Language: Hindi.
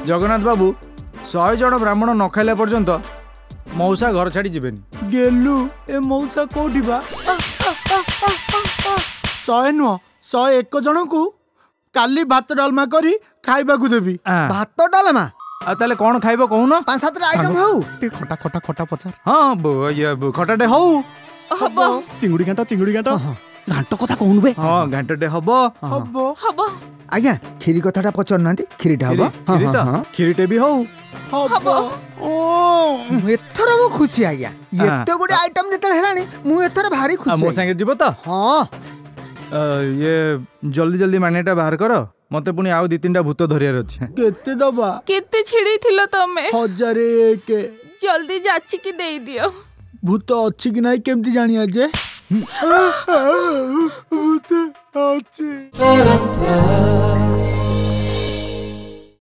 जगन्नाथ बाबू 100 जन ब्राह्मण न खाइला पर्यंत मौसा घर छाड़ी जीवेनी। गेलु ए मौसा कोठी बा 100 नुह 101 जन को काली भात डालमा करी खाइबा को देबी। भात डालमा ताले कौन खाइबो कहून? 5-7 आइटम हो। खटा खटा खटा पचार। हाँ ये खटाटे हौ चिंगुड़ी घाटा घांट कथा कहून बे। हाँ घांटटे हबो हबो आज्ञा खीरी कथाटा पचर नांती खीरीटा हबो। खीरीटे भी हौ हबो। ओ एथर मु खुशी आज्ञा एते गुडी आइटम जेतल हेलानी मु एथर भारी खुशी। मो संगे जीवो त? हां ये जल्दी जल्दी मानेटा बाहर करो मते पुनी आउ 2-3टा भूत धरियार अछि। केते दबा? केते छिड़ी थिलो तमे? 1001। जल्दी जाची की देई दियो। भूत अछि कि नाही केमती जानिया जे? भूत अछि।